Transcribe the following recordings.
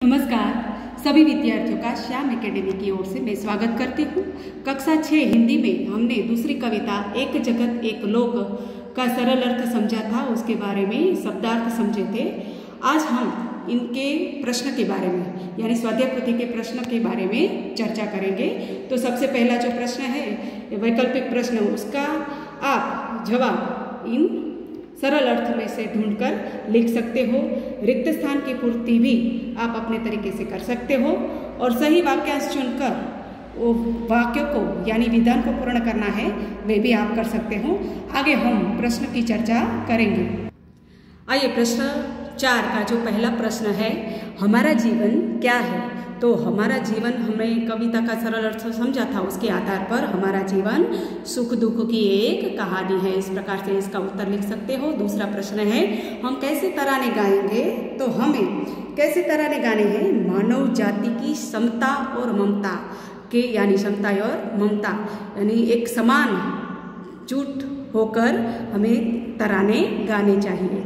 नमस्कार सभी विद्यार्थियों का श्याम एकेडमी की ओर से मैं स्वागत करती हूँ। कक्षा 6 हिंदी में हमने दूसरी कविता एक जगत एक लोक का सरल अर्थ समझा था, उसके बारे में शब्दार्थ समझे थे। आज हम इनके प्रश्न के बारे में यानी स्वाध्याय पोथी के प्रश्न के बारे में चर्चा करेंगे। तो सबसे पहला जो प्रश्न है वैकल्पिक प्रश्न, उसका आप जवाब इन सरल अर्थ में से ढूंढकर लिख सकते हो। रिक्त स्थान की पूर्ति भी आप अपने तरीके से कर सकते हो और सही वाक्यांश चुनकर वो वाक्यों को यानी विधान को पूर्ण करना है वे भी आप कर सकते हो। आगे हम प्रश्न की चर्चा करेंगे। आइए प्रश्न 4 का जो पहला प्रश्न है, हमारा जीवन क्या है। तो हमारा जीवन, हमें कविता का सरल अर्थ समझा था, उसके आधार पर हमारा जीवन सुख दुख की एक कहानी है। इस प्रकार से इसका उत्तर लिख सकते हो। दूसरा प्रश्न है, हम कैसे तराने गाएंगे। तो हमें कैसे तराने गाने हैं, मानव जाति की समता और ममता के यानी समता और ममता यानी एक समान जुट होकर हमें तराने गाने चाहिए।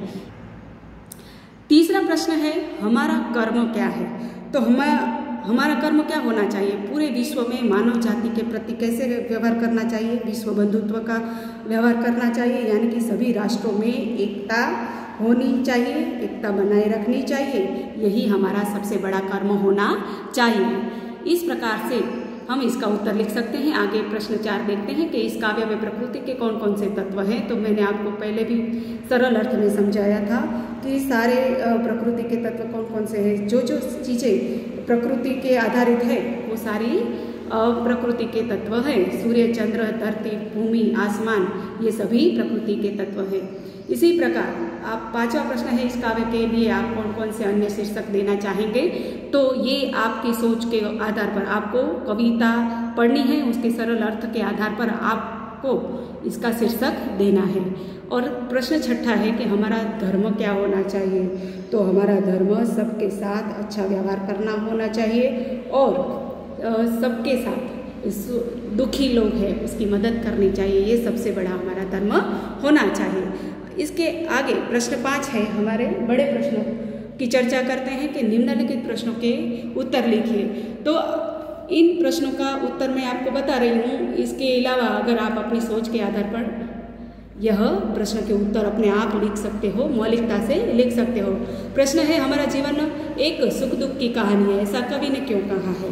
तीसरा प्रश्न है, हमारा कर्म क्या है। तो हमारा कर्म क्या होना चाहिए, पूरे विश्व में मानव जाति के प्रति कैसे व्यवहार करना चाहिए, विश्व बंधुत्व का व्यवहार करना चाहिए यानी कि सभी राष्ट्रों में एकता होनी चाहिए, एकता बनाए रखनी चाहिए, यही हमारा सबसे बड़ा कर्म होना चाहिए। इस प्रकार से हम इसका उत्तर लिख सकते हैं। आगे प्रश्न 4 देखते हैं कि इस काव्य में प्रकृति के कौन कौन से तत्व हैं। तो मैंने आपको पहले भी सरल अर्थ में समझाया था कि सारे प्रकृति के तत्व कौन कौन से हैं। जो जो चीज़ें प्रकृति के आधारित है वो सारी प्रकृति के तत्व हैं। सूर्य, चंद्र, धरती, भूमि, आसमान, ये सभी प्रकृति के तत्व हैं। इसी प्रकार आप 5वां प्रश्न है, इस काव्य के लिए आप कौन कौन से अन्य शीर्षक देना चाहेंगे। तो ये आपकी सोच के आधार पर आपको कविता पढ़नी है, उसके सरल अर्थ के आधार पर आपको इसका शीर्षक देना है। और प्रश्न 6 है कि हमारा धर्म क्या होना चाहिए। तो हमारा धर्म सबके साथ अच्छा व्यवहार करना होना चाहिए और सबके साथ दुखी लोग हैं उसकी मदद करनी चाहिए, ये सबसे बड़ा हमारा धर्म होना चाहिए। इसके आगे प्रश्न 5 है, हमारे बड़े प्रश्नों की चर्चा करते हैं कि निम्नलिखित प्रश्नों के उत्तर लिखिए। तो इन प्रश्नों का उत्तर मैं आपको बता रही हूँ। इसके अलावा अगर आप अपनी सोच के आधार पर यह प्रश्न के उत्तर अपने आप लिख सकते हो, मौलिकता से लिख सकते हो। प्रश्न है, हमारा जीवन एक सुख दुख की कहानी है, ऐसा कवि ने क्यों कहा है।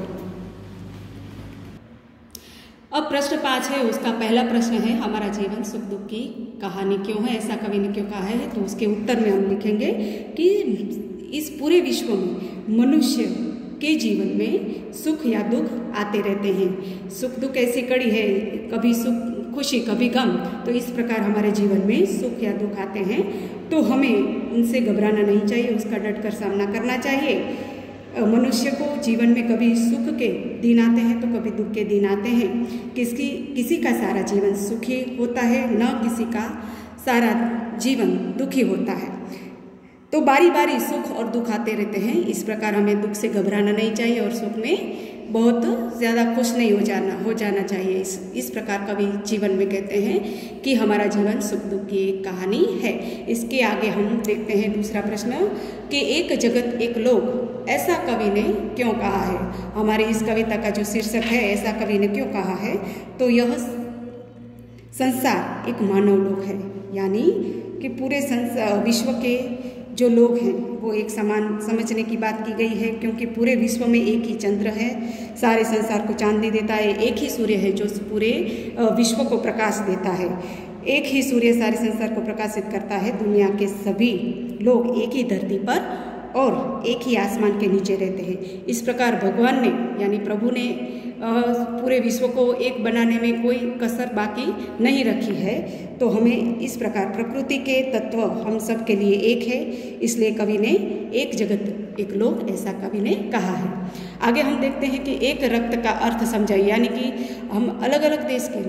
अब प्रश्न 5 है, उसका पहला प्रश्न है, हमारा जीवन सुख दुख की कहानी क्यों है, ऐसा कवि ने क्यों कहा है। तो उसके उत्तर में हम लिखेंगे कि इस पूरे विश्व में मनुष्य के जीवन में सुख या दुख आते रहते हैं। सुख दुख ऐसी कड़ी है, कभी सुख खुशी कभी गम। तो इस प्रकार हमारे जीवन में सुख या दुख आते हैं, तो हमें उनसे घबराना नहीं चाहिए, उसका डटकर सामना करना चाहिए। मनुष्य को जीवन में कभी सुख के दिन आते हैं तो कभी दुख के दिन आते हैं। किसी का सारा जीवन सुखी होता है, न किसी का सारा जीवन दुखी होता है। तो बारी बारी सुख और दुख आते रहते हैं। इस प्रकार हमें दुख से घबराना नहीं चाहिए और सुख में बहुत ज़्यादा खुश नहीं हो जाना चाहिए। इस प्रकार कवि जीवन में कहते हैं कि हमारा जीवन सुख दुख की एक कहानी है। इसके आगे हम देखते हैं दूसरा प्रश्न कि एक जगत एक लोक, ऐसा कवि ने क्यों कहा है। हमारी इस कविता का जो शीर्षक है, ऐसा कवि ने क्यों कहा है। तो यह संसार एक मानव लोक है यानी कि पूरे विश्व के जो लोग हैं वो एक समान समझने की बात की गई है, क्योंकि पूरे विश्व में एक ही चंद्र है, सारे संसार को चांदनी देता है। एक ही सूर्य है जो पूरे विश्व को प्रकाश देता है। एक ही सूर्य सारे संसार को प्रकाशित करता है। दुनिया के सभी लोग एक ही धरती पर और एक ही आसमान के नीचे रहते हैं। इस प्रकार भगवान ने यानी प्रभु ने पूरे विश्व को एक बनाने में कोई कसर बाकी नहीं रखी है। तो हमें इस प्रकार प्रकृति के तत्व हम सब के लिए एक है, इसलिए कवि ने एक जगत एक लोक, ऐसा कवि ने कहा है। आगे हम देखते हैं कि एक रक्त का अर्थ समझाइए, यानी कि हम अलग अलग देश के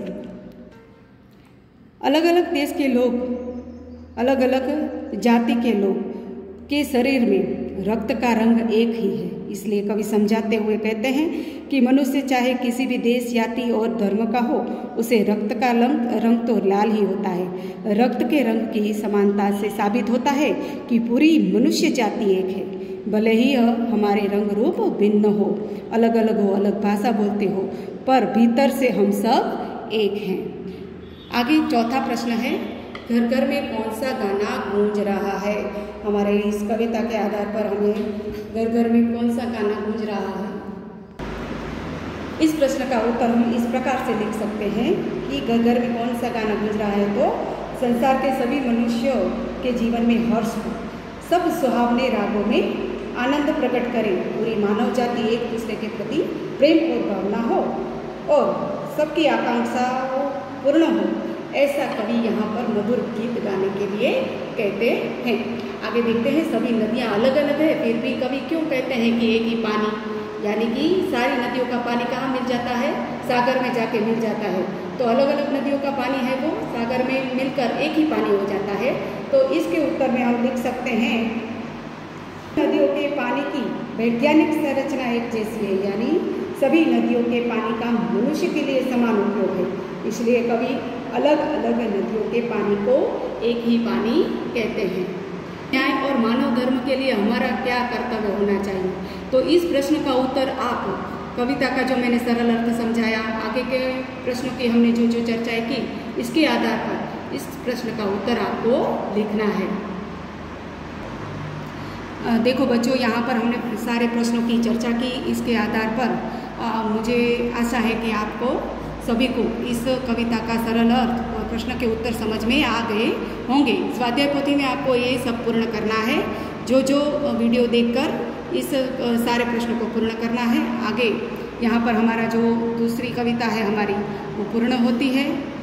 लोग अलग अलग जाति के लोग के शरीर में रक्त का रंग एक ही है। इसलिए कवि समझाते हुए कहते हैं कि मनुष्य चाहे किसी भी देश, जाति और धर्म का हो, उसे रक्त का रंग तो लाल ही होता है। रक्त के रंग की समानता से साबित होता है कि पूरी मनुष्य जाति एक है। भले ही यह हमारे रंग रूप भिन्न हो, अलग अलग हो, अलग भाषा बोलते हो, पर भीतर से हम सब एक हैं। आगे चौथा प्रश्न है, घर घर में कौन सा गाना गूंज रहा है। हमारे इस कविता के आधार पर हमें घर घर में कौन सा गाना गूंज रहा है, इस प्रश्न का उत्तर हम इस प्रकार से लिख सकते हैं कि घर घर में कौन सा गाना गूंज रहा है तो संसार के सभी मनुष्यों के जीवन में हर्ष हो, सब सुहावने रागों में आनंद प्रकट करें, पूरी मानव जाति एक दूसरे के प्रति प्रेम और भावना हो और सबकी आकांक्षाओं पूर्ण हो, ऐसा कवि यहाँ पर मधुर गीत गाने के लिए कहते हैं। आगे देखते हैं, सभी नदियाँ अलग अलग है, फिर भी कवि क्यों कहते हैं कि एक ही पानी, यानी कि सारी नदियों का पानी कहाँ मिल जाता है, सागर में जाके मिल जाता है। तो अलग अलग नदियों का पानी है वो सागर में मिलकर एक ही पानी हो जाता है। तो इसके उत्तर में हम लिख सकते हैं, नदियों के पानी की वैज्ञानिक संरचना एक जैसी है, यानी सभी नदियों के पानी का मनुष्य के लिए समान उपयोग है, इसलिए कवि अलग अलग नदियों के पानी को एक ही पानी कहते हैं। न्याय और मानव धर्म के लिए हमारा क्या कर्तव्य होना चाहिए, तो इस प्रश्न का उत्तर आप कविता का जो मैंने सरल अर्थ समझाया, आगे के प्रश्नों की हमने जो जो चर्चाएं की, इसके आधार पर इस प्रश्न का उत्तर आपको लिखना है। देखो बच्चों, यहाँ पर हमने सारे प्रश्नों की चर्चा की, इसके आधार पर मुझे आशा है कि आपको सभी को इस कविता का सरल अर्थ और प्रश्न के उत्तर समझ में आ गए होंगे। स्वाध्याय पोथी में आपको ये सब पूर्ण करना है, जो जो वीडियो देखकर इस सारे प्रश्नों को पूर्ण करना है। आगे यहाँ पर हमारा जो दूसरी कविता है हमारी वो पूर्ण होती है।